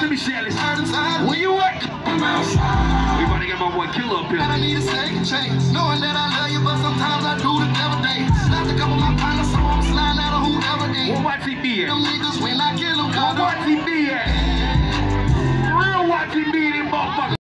to me, Shelly. Where you at? We about to get my boy Killer up here. I need a second chance, knowing that I love you, but sometimes I do the devil dance. Not to couple my partners, so I'm sliding out of whoever dance. Where YTB at? Them niggas when I kill them, Where YTB at? Real YTB in them motherfuckers.